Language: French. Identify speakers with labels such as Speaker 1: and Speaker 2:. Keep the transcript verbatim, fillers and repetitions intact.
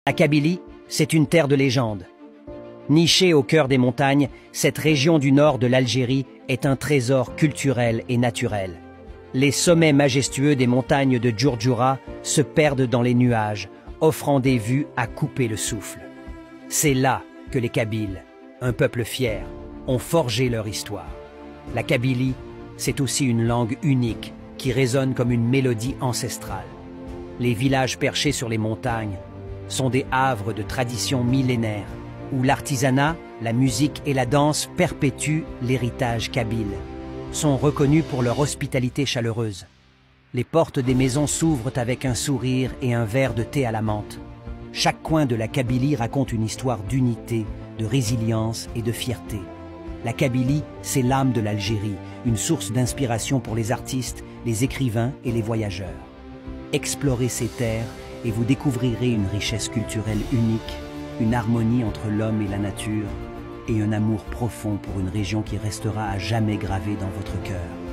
Speaker 1: La Kabylie, c'est une terre de légende. Nichée au cœur des montagnes, cette région du nord de l'Algérie est un trésor culturel et naturel. Les sommets majestueux des montagnes de Djourdjoura se perdent dans les nuages, offrant des vues à couper le souffle. C'est là que les Kabyles, un peuple fier, ont forgé leur histoire. La Kabylie, c'est aussi une langue unique qui résonne comme une mélodie ancestrale. Les villages perchés sur les montagnes sont des havres de traditions millénaires, où l'artisanat, la musique et la danse perpétuent l'héritage kabyle, sont reconnus pour leur hospitalité chaleureuse. Les portes des maisons s'ouvrent avec un sourire et un verre de thé à la menthe. Chaque coin de la Kabylie raconte une histoire d'unité, de résilience et de fierté. La Kabylie, c'est l'âme de l'Algérie, une source d'inspiration pour les artistes, les écrivains et les voyageurs. Explorez ces terres et vous découvrirez une richesse culturelle unique, une harmonie entre l'homme et la nature et un amour profond pour une région qui restera à jamais gravée dans votre cœur.